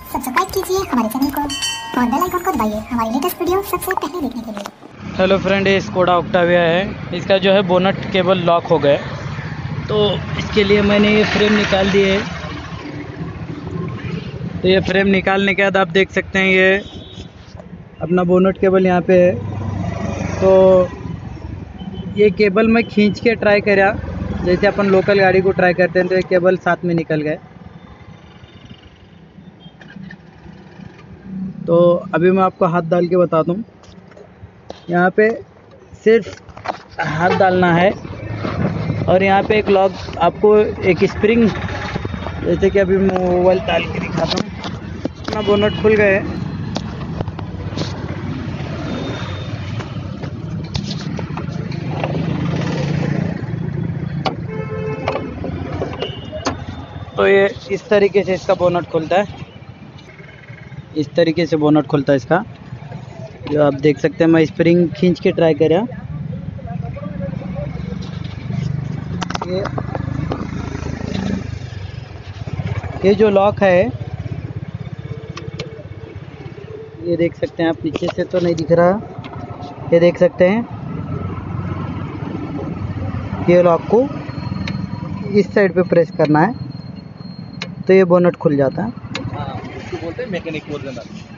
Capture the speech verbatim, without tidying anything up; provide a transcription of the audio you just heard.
Subscribe कीजिए हमारे channel को और बेल आइकन को दबाइए हमारी लेटेस्ट वीडियो सबसे पहले देखने के लिए। हेलो फ्रेंड, ये स्कोडा ऑक्टाविया है। इसका जो है बोनट केबल लॉक हो गया, तो इसके लिए मैंने ये फ्रेम निकाल दिए। तो ये फ्रेम निकालने के बाद आप देख सकते हैं ये अपना बोनट केबल यहाँ पे है। तो ये केबल मैं खींच के ट्राई करा, जैसे अपन लोकल गाड़ी को ट्राई करते हैं, तो ये केबल साथ में निकल गए। तो अभी मैं आपको हाथ डाल के बताता हूँ। यहाँ पे सिर्फ हाथ डालना है और यहाँ पे एक लॉक, आपको एक स्प्रिंग, जैसे कि अभी मैं मोबाइल डाल के दिखाता हूँ। अपना बोनट खुल गए। तो ये इस तरीके से इसका बोनट खुलता है, इस तरीके से बोनट खुलता है इसका, जो आप देख सकते हैं। मैं स्प्रिंग खींच के ट्राई करा, ये ये जो लॉक है, ये देख सकते हैं आप, पीछे से तो नहीं दिख रहा, ये देख सकते हैं। ये लॉक को इस साइड पे प्रेस करना है, तो ये बोनट खुल जाता है। हाँ, उसको बोलते हैं मैकेनिक बोल देना।